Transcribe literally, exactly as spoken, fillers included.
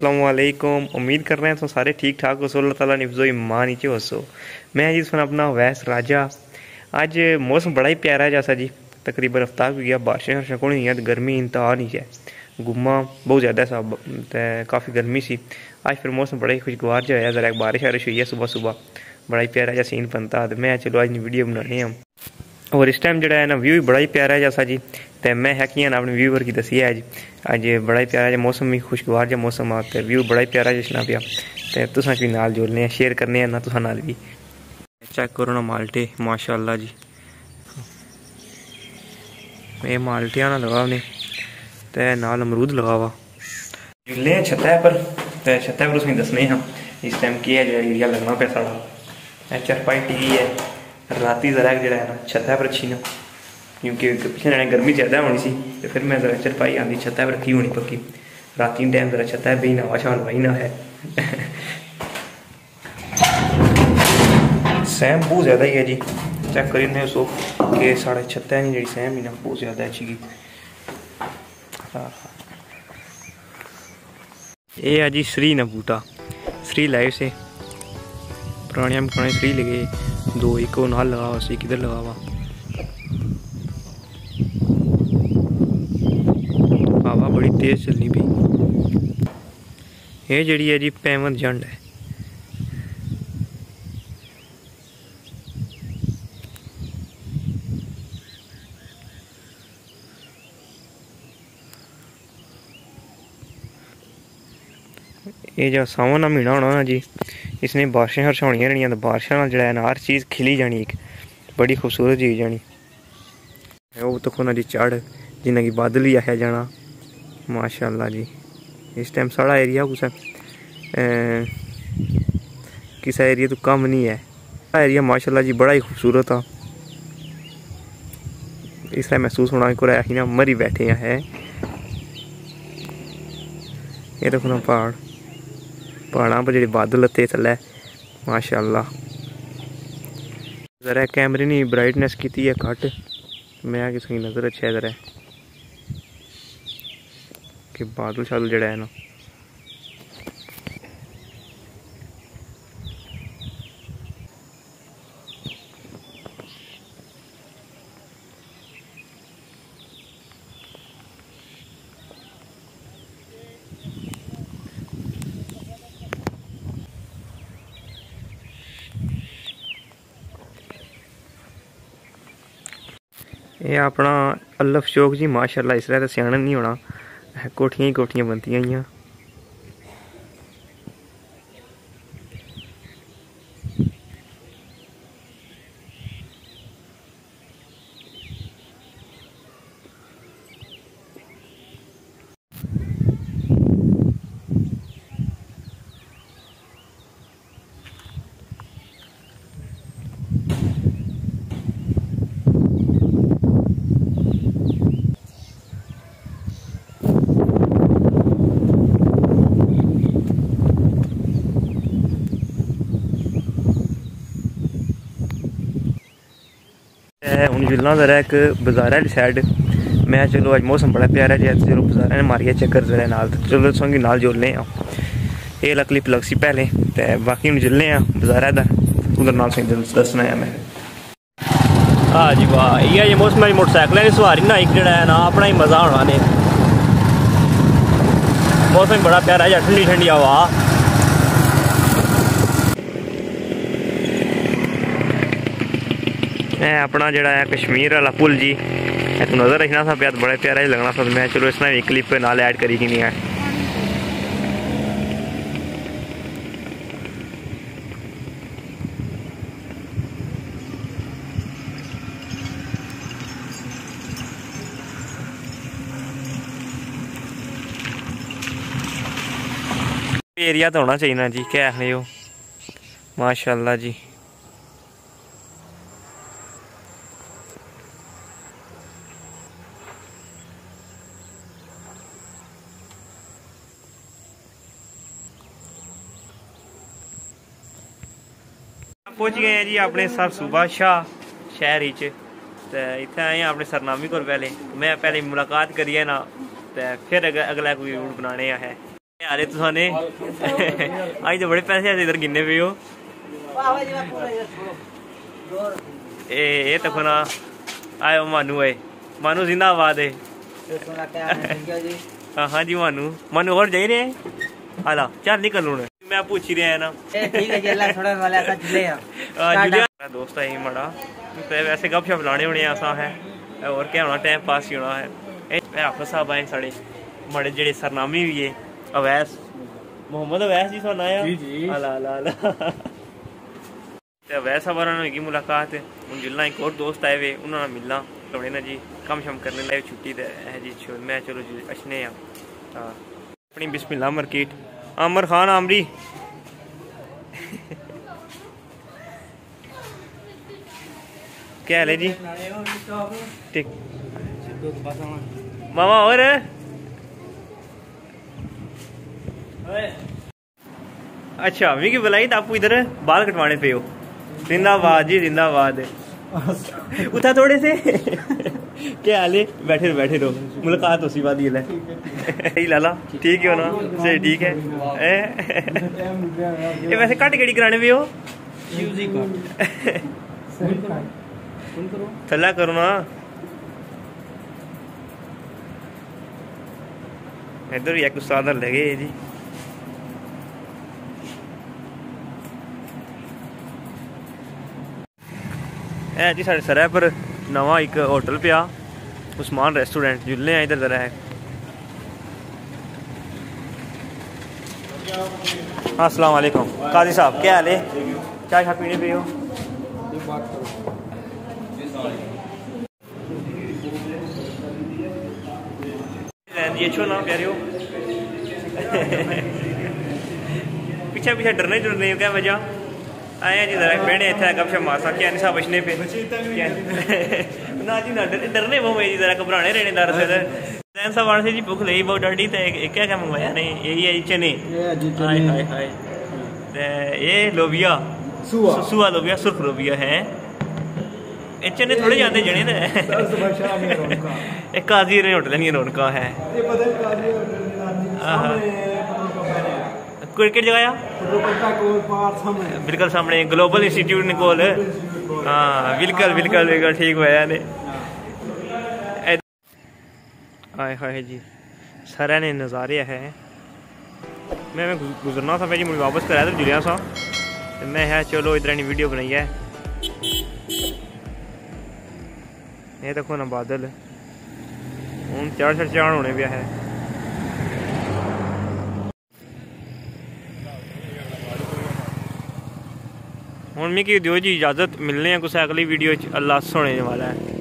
अस्सलामुअलैकुम। उम्मीद कर रहे हैं तो सारे ठीक ठाक हो सो, अल्लाह ताला निफ्ज़ो ईमान नीचे हो सो। मैं जी सुन अपना वैस राजा। आज मौसम बड़ा ही प्यारा है जैसा जी, तकरीबन हफ्ता भी गया, बारिशें हर्शें को नहीं है, गर्मी इंतहा नहीं है, गुम्मा बहुत ज़्यादा सा, काफ़ी गर्मी सी। आज फिर मौसम बड़ा ही खुशगवार जो है, ज़रा एक बारिश वारिश हुई है सुबह सुबह, बड़ा ही प्यारा जैसा सीन बनता। तो मैं चलो आज वीडियो बनाने हम, और इस टाइम जो है ना व्यू भी बड़ा ही प्यारा है जैसा जी। तो मैं है कि ना अपने व्यूवर की दसी है अज अज बड़ा ही प्यारा जो मौसम भी खुशगवार जो मौसम आ, तो व्यू बड़ा ही प्यारा जशना पिया। तो तुसा भी नाल जोड़ने शेयर करने ना तुसा नाल भी। चेक करो ना माल्टे, माशाअल्लाह जी, ये माल्टिया ना लगा ने, तो नाल अमरूद लगा हुआ जुले छत्ता पर। तो छत्ता पर उसमें दसने हम इस टाइम की है जो एरिया लगना पे साढ़ा चरपाई टी है। राती जरा जो है ना छत्ता पर अच्छी ना, क्योंकि पिछले गर्मी ज़्यादा होनी सी, तो फिर मैं जरा चरपाई आँधी छत्ता पर रखी होनी पक्की। राती टाइम जरा छत्ता भी ना वाशा हलवाई ना है। सैम बहुत ज़्यादा ही है जी, चेक करी उसको कि साढ़े छत्ता नहीं जी सैम ही ना बहुत ज़्यादा अच्छी की। हाँ ये है जी श्री ना बूटा, श्री लाइव से पुराने हम पुराने श्री लगे दो, एक और नाल लगा हुआ सी, किधर लगा हुआ हवा बड़ी तेज चलनी भी। ये जड़ी है जी पैमन जंड है। ये जो सावन का महीना होना ना जी, इसने बारिशें हर्षां होनियां रहनियां, तो बारिशों नाल जड़ा है ना हर चीज़ खिली जानी, एक बड़ी खूबसूरत चीज़ जानी। वो तो खोना जी चढ़ जिन्हें कि बादल भी आया जाना माशाअल्लाह जी। इस टाइम साढ़ा एरिया कुछ किसी एरिया तो कम नहीं है, एरिया माशाअल्लाह जी बड़ा ही खूबसूरत था। इस टाइम महसूस होना को ही ना मरी बैठे हैं। ये देखो ना पहाड़, पहाड़ों पर जो बादल लते थले माशाअल्लाह। जरा कैमरे ने ब्राइटनेस की है घट, मैं किसी नज़र अच्छा है जरा कि बादल शादल जड़ा है ना। ये अपना अल्लफ चौक जी माशाअल्लाह, इस तरह तो सियाना नहीं होना, कोठियां ही कोठियां बनती हैं। हूँ जुलना जरा एक बाजार वाली साइड, मैं चलो अज मौसम बड़ा प्यारा जो चलो बाजार मारिया चक्कर जरा नाल, चलो संगी नाल जोड़ने ये ला क्लिप लग सी पहले, तो बाकी हम जुलने बाजार का उधर नाल दसना है मैं। हाँ जी वाह, इया जी मौसम मोटरसाइकिल की सवारी ना एक जड़ा है ना अपना ही मजा होना ने। मौसम बड़ा प्यारा है, ठंडी ठंडी हवा। मैं अपना जड़ा है कश्मीर वाला पुल जी, तो नज़र रखना था प्यार, बड़ा प्यारा ही लगना था। मैं चलो इसमें भी क्लिप नाल ऐड करी कि नहीं है। एरिया तो होना चाहिए ना जी, क्या है हो माशाअल्लाह जी। पहुंच गए हैं जी अपने सर सुबह शाह शहर च, तो इतने आए हैं अपने सरनामी को पहले मैं पहले मुलाकात करिए ना, तो फिर अग, अगला कोई रूट बनाने है। अरे तुसाने अज तो बड़े पैसे इधर गिनने पे हो। ए तक ना आयो मानू आए मानू जिंदाबाद है। हाँ हाँ जी मानू मानू और जाई रहे हाला चल निकल लूने मैं पूछ ही रहा है ना। ठीक है जी थोड़ा वाला सा जुले जुले दोस्त है मड़ा तो वैसे गप शप लाने होने ऐसा है और क्या होना टाइम पास ही होना है। हाफिज साहब आए साढ़े बड़े जेड़े सरनामी भी है अवैस मोहम्मद अवैस जी सुना आया अला अला अला ते अवैस साहब नाल होगी मुलाकात हुन जिलना एक और दोस्त आए वे उन्होंने मिलना थोड़े ना जी कम शम करने लाए छुट्टी ते है जी मैं चलो जी अच्छने हां अपनी बिस्मिल्लाह मार्केट आमर खान आमरी क्या हाल है जी ठीक मामा और अच्छा मिगी बुलाई तो आपको इधर बाल कटवाने पे हो। जिंदाबाद जी जिंदाबाद उठा थोड़े से क्या हाल है बैठे रहो बैठे रहो मुलाकात उसी बात ही लाला ठीक है ना सही ठीक है ये वैसे कट केड़ी कराने पे हो थल्ला करो ना इधर भी एक उस्ताद लगे जी है जी साढ़े सर पर नवा एक होटल पिया उस्मान रेस्टोरेंट जुलने इधर जरा है। हाँ अस्सलाम वालेकुम काजी साहब क्या हाल है चाय शा पीने पे हो छो ना प्यारे हो पीछे पीछे डरने डरने हो क्या वजह आए जी जरा बैठे इतना कब शम मासा क्या नहीं साहब बचने पे ना जी ना डरने वो जी जरा घबराने रहने दर से साहब आने से जी भूख लगी बहुत डरती तो क्या क्या मंगवाया नहीं यही है चने हाय हाय हाय ये लोबिया सुआ लोबिया सुर्ख लोबिया है चने थोड़े जाते जने एक काजी होटल नहीं रौनका है क्रिकेट जगह बिल्कुल सामने ग्लोबल इंस्टीट्यूट ने कोल हाँ बिल्कुल बिल्कुल बिल्कुल ठीक होया ने आए हाय जी सारे ने नज़ारे है मैं मैं गुजरना था मैं जी मुझे वापस कराया था जुलिया सा तो मैं है चलो इधर नहीं वीडियो बनाई है ये देखो ना बादल हूँ चार चार चाण होने पे है। हूँ मिगी दियो जी इजाजत मिलने कुछ अगली वीडियो अल्लाह सुनने वाला है।